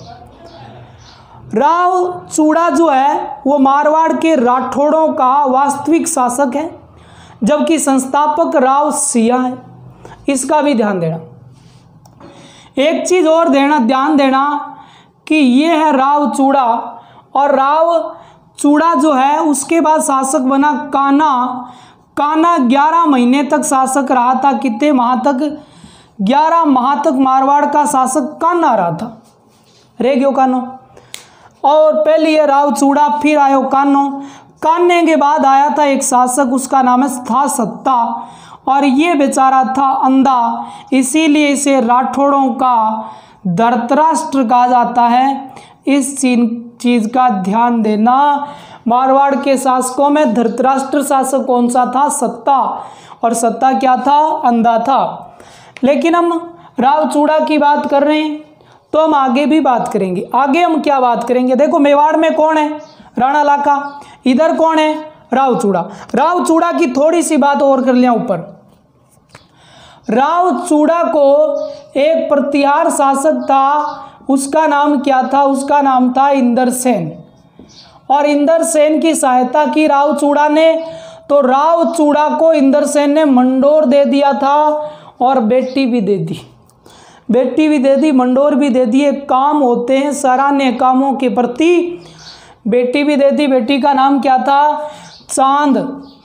राव चूड़ा जो है वो मारवाड़ के राठौड़ों का वास्तविक शासक है, जबकि संस्थापक राव सिया है। इसका भी ध्यान देना। एक चीज और देना ध्यान देना कि ये है राव चूड़ा, और राव चूड़ा जो है उसके बाद शासक बना कान्हा। कान्हा ग्यारह महीने तक शासक रहा था। कितने माह तक? ग्यारह माह तक मारवाड़ का शासक कान्हा रहा था। रे गयो कान्हो। और पहले ये राव चूड़ा, फिर आयो कान्हो। कान्हे के बाद आया था एक शासक, उसका नाम है था सत्ता, और ये बेचारा था अंधा, इसीलिए इसे राठौड़ों का धृतराष्ट्र कहा जाता है। इस चीज का ध्यान देना। मारवाड़ के शासकों में धृतराष्ट्र शासक कौन सा था? सत्ता। और सत्ता क्या था? अंधा था। लेकिन हम राव चूड़ा की बात कर रहे हैं तो हम आगे भी बात करेंगे। आगे हम क्या बात करेंगे? देखो मेवाड़ में कौन है? राणा लाखा। इधर कौन है? राव चूड़ा। राव चूड़ा की थोड़ी सी बात और कर लिया ऊपर। राव चूड़ा को एक प्रतिहार शासक था, उसका नाम क्या था? उसका नाम था इंदर सेन। और इंदर सेन की सहायता की राव चूड़ा ने, तो राव चूड़ा को इंदर सेन ने मंडोर दे दिया था और बेटी भी दे दी। बेटी भी दे दी, मंडोर भी दे दिए। काम होते हैं सराहनीय कामों के प्रति। बेटी भी दे दी। बेटी का नाम क्या था? चांद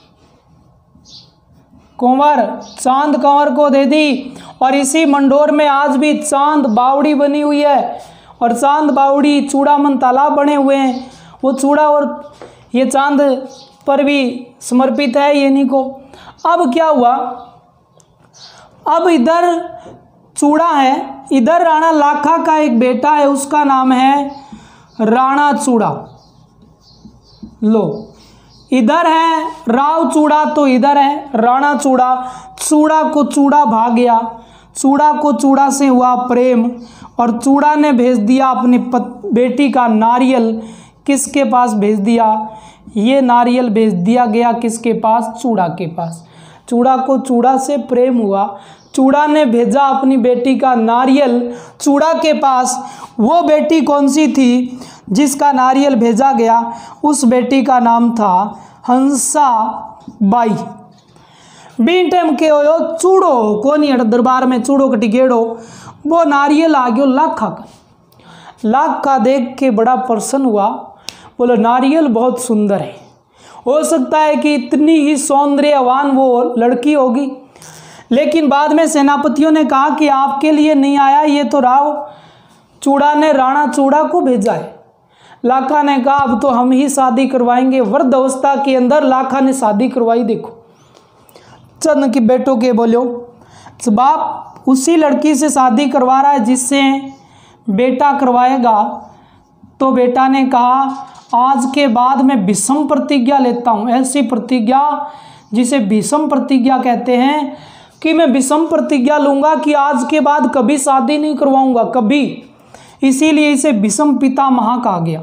कुंवर। चांद कंवर को दे दी। और इसी मंडोर में आज भी चांद बावड़ी बनी हुई है, और चांद बावड़ी चूड़ामन तालाब बने हुए हैं। वो चूड़ा और ये चांद पर भी समर्पित है ये नहीं को। अब क्या हुआ? अब इधर चूड़ा है, इधर राणा लाखा का एक बेटा है, उसका नाम है राणा चूड़ा। लो, इधर है राव चूड़ा तो इधर है राणा चूड़ा। चूड़ा को चूड़ा भाग गया, चूड़ा को चूड़ा से हुआ प्रेम, और चूड़ा ने भेज दिया अपनी पत, बेटी का नारियल। किसके पास भेज दिया? ये नारियल भेज दिया गया किसके पास? चूड़ा के पास। चूड़ा को चूड़ा से प्रेम हुआ, चूड़ा ने भेजा अपनी बेटी का नारियल चूड़ा के पास। वो बेटी कौन सी थी जिसका नारियल भेजा गया? उस बेटी का नाम था हंसा बाई। बीन टाइम के हो चूड़ो कोनी हट दरबार में चूड़ो कटी गेड़ो, वो नारियल आ गयो लाखा का। लाखा देख के बड़ा प्रसन्न हुआ, बोलो नारियल बहुत सुंदर है, हो सकता है कि इतनी ही सौंदर्यवान वो लड़की होगी। लेकिन बाद में सेनापतियों ने कहा कि आपके लिए नहीं आया, ये तो राव चूड़ा ने राणा चूड़ा को भेजा है। लाखा ने कहा अब तो हम ही शादी करवाएंगे। वृद्ध अवस्था के अंदर लाखा ने शादी करवाई। देखो चंद के बेटों के बोलो, बाप उसी लड़की से शादी करवा रहा है जिससे बेटा करवाएगा। तो बेटा ने कहा आज के बाद मैं विषम प्रतिज्ञा लेता हूँ, ऐसी प्रतिज्ञा जिसे विषम प्रतिज्ञा कहते हैं, कि मैं विषम प्रतिज्ञा लूँगा कि आज के बाद कभी शादी नहीं करवाऊँगा, कभी। इसीलिए इसे विषम पितामह कहा गया।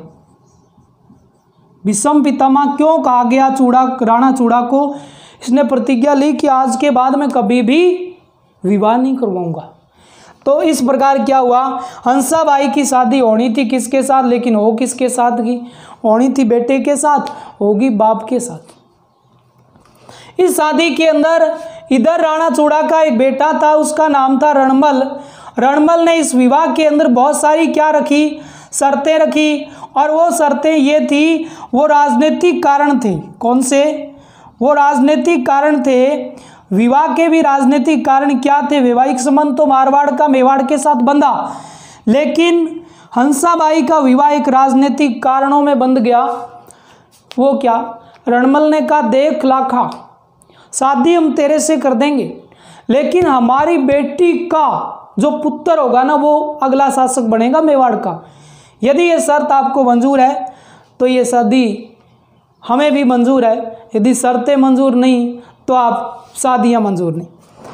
विषम पितामह क्यों कहा गया चूड़ा राणा चूड़ा को? इसने प्रतिज्ञा ली कि आज के बाद मैं कभी भी विवाह नहीं करवाऊँगा। तो इस प्रकार क्या हुआ, हंसाबाई की शादी होनी थी किसके साथ, लेकिन हो किसके साथ की? होनी थी बेटे के साथ, होगी बाप के साथ। इस शादी के अंदर इधर राणा चूड़ा का एक बेटा था, उसका नाम था रणमल। रणमल ने इस विवाह के अंदर बहुत सारी क्या रखी? शर्तें रखी, और वो शर्तें ये थी, वो राजनीतिक कारण थे। कौन से? वो राजनीतिक कारण थे। विवाह के भी राजनीतिक कारण क्या थे? वैवाहिक संबंध तो मारवाड़ का मेवाड़ के साथ बंधा, लेकिन हंसाबाई का विवाह एक राजनीतिक कारणों में बंध गया। वो क्या? रणमल ने कहा देख लाखा, शादी हम तेरे से कर देंगे, लेकिन हमारी बेटी का जो पुत्र होगा ना, वो अगला शासक बनेगा मेवाड़ का। यदि ये शर्त आपको मंजूर है तो ये शादी हमें भी मंजूर है, यदि शर्तें मंजूर नहीं तो आप शादियां मंजूर नहीं।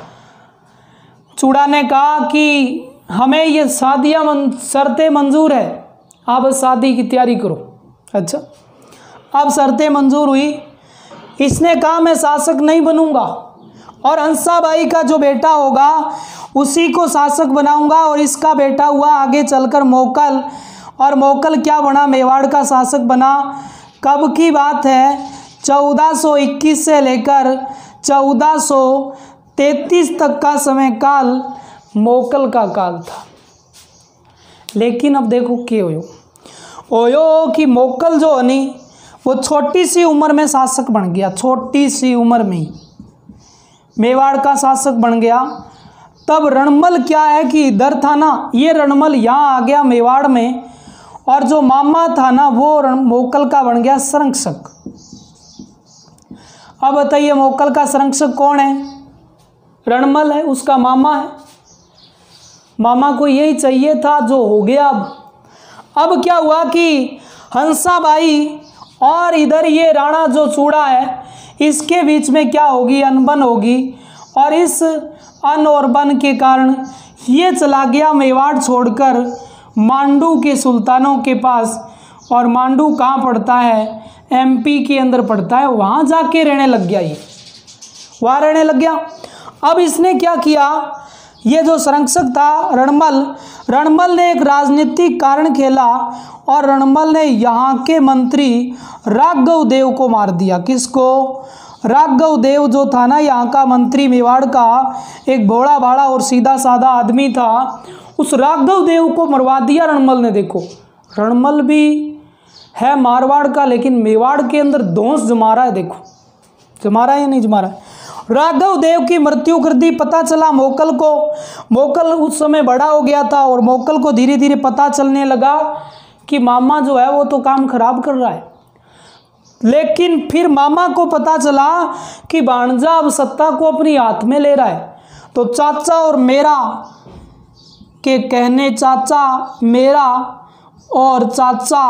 चूड़ा ने कहा कि हमें ये शादियां मन, शर्तें मंजूर है, आप शादी की तैयारी करो। अच्छा, अब शर्तें मंजूर हुई। इसने कहा मैं शासक नहीं बनूंगा, और हंसाबाई का जो बेटा होगा उसी को शासक बनाऊंगा, और इसका बेटा हुआ आगे चलकर मोकल, और मोकल क्या बना? मेवाड़ का शासक बना। कब की बात है? चौदह सौ इक्कीस से लेकर चौदह सौ तैंतीस तक का समय काल मोकल का काल था। लेकिन अब देखो क्या होयो ओयो कि मोकल जो है नी, वो छोटी सी उम्र में शासक बन गया। छोटी सी उम्र में ही मेवाड़ का शासक बन गया। तब रणमल क्या है कि इधर था ना, ये रणमल यहाँ आ गया मेवाड़ में, और जो मामा था ना वो मोकल का बन गया संरक्षक। अब बताइए मोकल का संरक्षक कौन है? रणमल है, उसका मामा है। मामा को यही चाहिए था जो हो गया। अब अब क्या हुआ कि हंसाबाई और इधर ये राणा जो चूड़ा है, इसके बीच में क्या होगी? अनबन होगी, और इस अन और बन के कारण ये चला गया मेवाड़ छोड़कर मांडू के सुल्तानों के पास। और मांडू कहाँ पड़ता है? एमपी के अंदर पड़ता है। वहाँ जाके रहने लग गया, ये वहाँ रहने लग गया। अब इसने क्या किया? ये जो संरक्षक था रणमल, रणमल ने एक राजनीतिक कारण खेला, और रणमल ने यहाँ के मंत्री राघव देव को मार दिया। किसको? राघव देव जो था ना यहाँ का मंत्री मेवाड़ का, एक भोला भाड़ा और सीधा साधा आदमी था, उस राघव देव को मरवा दिया रणमल ने। देखो रणमल भी है मारवाड़ का, लेकिन मेवाड़ के अंदर दोष जमा रहा है। देखो जमा रहा है या नहीं जमा रहा है? राघव देव की मृत्यु कर दी। पता चला मोकल को, मोकल उस समय बड़ा हो गया था, और मोकल को धीरे धीरे पता चलने लगा कि मामा जो है वो तो काम खराब कर रहा है। लेकिन फिर मामा को पता चला कि भांजा अब सत्ता को अपनी हाथ में ले रहा है। तो चाचा और मेरा के कहने चाचा मेरा और चाचा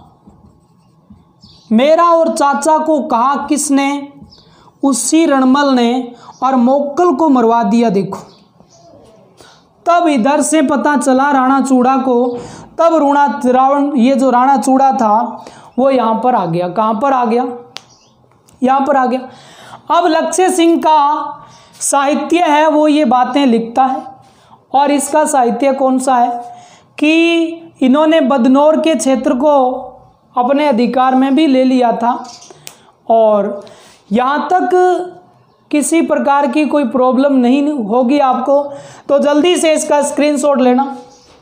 मेरा और चाचा को कहा किसने? उसी रणमल ने, और मोक्कल को मरवा दिया। देखो, तब इधर से पता चला राणा चूड़ा को, तब रूणा रावण ये जो राणा चूड़ा था वो यहाँ पर आ गया। कहाँ पर आ गया? यहाँ पर आ गया। अब लक्ष्य सिंह का साहित्य है वो ये बातें लिखता है, और इसका साहित्य कौन सा है कि इन्होंने बदनौर के क्षेत्र को अपने अधिकार में भी ले लिया था, और यहाँ तक किसी प्रकार की कोई प्रॉब्लम नहीं होगी आपको, तो जल्दी से इसका स्क्रीनशॉट लेना।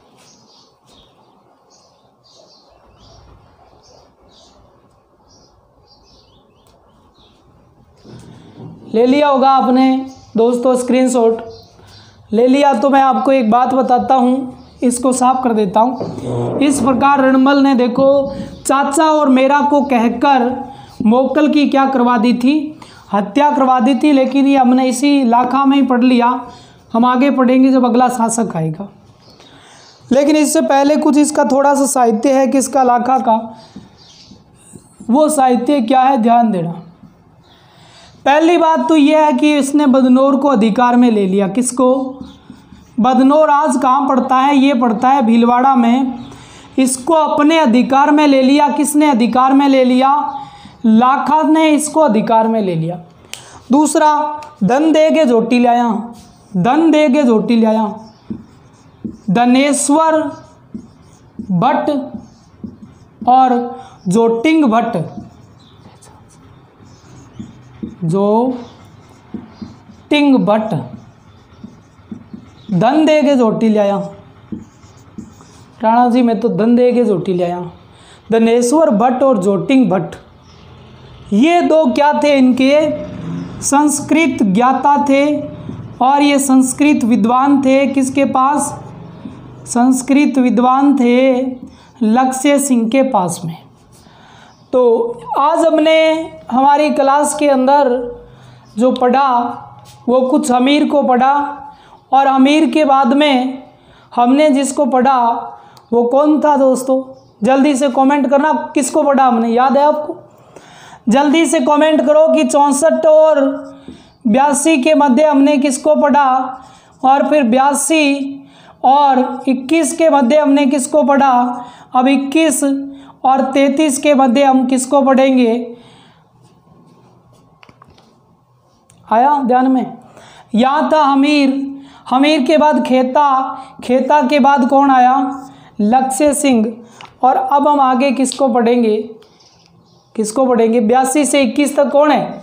ले लिया होगा आपने दोस्तों, स्क्रीनशॉट ले लिया तो मैं आपको एक बात बताता हूँ, इसको साफ कर देता हूँ। इस प्रकार रणमल ने देखो चाचा और मेरा को कहकर मोक्कल की क्या करवा दी थी? हत्या करवा दी थी। लेकिन ये हमने इसी लाखा में ही पढ़ लिया, हम आगे पढ़ेंगे जब अगला शासक आएगा। लेकिन इससे पहले कुछ इसका थोड़ा सा साहित्य है किसका, लाखा का। वो साहित्य क्या है, ध्यान देना। पहली बात तो यह है कि इसने बदनौर को अधिकार में ले लिया। किसको? बदनौर आज कहाँ पड़ता है? ये पड़ता है भीलवाड़ा में। इसको अपने अधिकार में ले लिया। किसने अधिकार में ले लिया? लाखा ने इसको अधिकार में ले लिया। दूसरा, धन दे के झोटी लाया, धन दे के झोटी लाया। धनेश्वर भट्ट और जोटिंग भट्ट, जो टिंग भट्ट धन दे के झोटी लाया। राणा जी मैं तो धन दे के झोटी लाया। धनेश्वर भट्ट और जोटिंग भट्ट, ये दो क्या थे? इनके संस्कृत ज्ञाता थे, और ये संस्कृत विद्वान थे। किसके पास? संस्कृत विद्वान थे लक्ष्य सिंह के पास में। तो आज हमने हमारी क्लास के अंदर जो पढ़ा वो कुछ अमीर को पढ़ा, और अमीर के बाद में हमने जिसको पढ़ा वो कौन था दोस्तों? जल्दी से कमेंट करना, किसको पढ़ा हमने, याद है आपको? जल्दी से कमेंट करो कि चौंसठ और बयासी के मध्य हमने किसको पढ़ा, और फिर बयासी और इक्कीस के मध्य हमने किसको पढ़ा। अब इक्कीस और तैंतीस के मध्य हम किसको पढ़ेंगे? आया ध्यान में? यहाँ था हमीर, हमीर के बाद खेता, खेता के बाद कौन आया? लक्ष्य सिंह। और अब हम आगे किसको पढ़ेंगे? किसको पढ़ेंगे? बयासी से इक्कीस तक कौन है?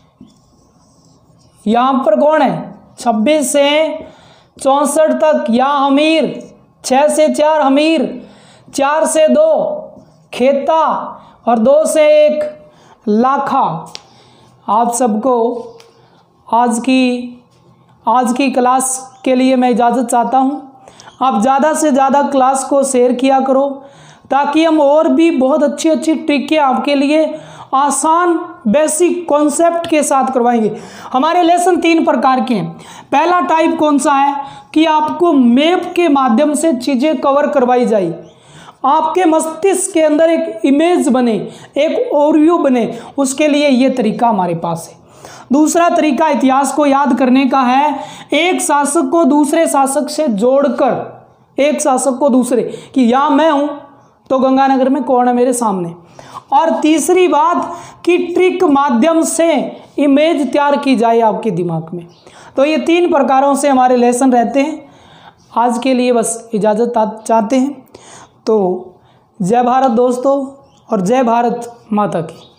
यहाँ पर कौन है? छब्बीस से चौंसठ तक यहाँ हमीर, छः से चार हमीर, चार से दो खेता, और दो से एक लाखा। आप सबको आज की आज की क्लास के लिए मैं इजाज़त चाहता हूँ। आप ज़्यादा से ज़्यादा क्लास को शेयर किया करो, ताकि हम और भी बहुत अच्छी अच्छी ट्रिकें आपके लिए आसान बेसिक कॉन्सेप्ट के साथ करवाएंगे। हमारे लेसन तीन प्रकार के हैं। पहला टाइप कौन सा है कि आपको मैप के माध्यम से चीज़ें कवर करवाई जाए, आपके मस्तिष्क के अंदर एक इमेज बने, एक ओवरव्यू बने, उसके लिए ये तरीका हमारे पास है। दूसरा तरीका इतिहास को याद करने का है, एक शासक को दूसरे शासक से जोड़कर, एक शासक को दूसरे, कि यहाँ मैं हूँ तो गंगानगर में कौन है मेरे सामने। और तीसरी बात कि ट्रिक माध्यम से इमेज तैयार की जाए आपके दिमाग में। तो ये तीन प्रकारों से हमारे लेसन रहते हैं। आज के लिए बस इजाज़त चाहते हैं। तो जय भारत दोस्तों, और जय भारत माता की।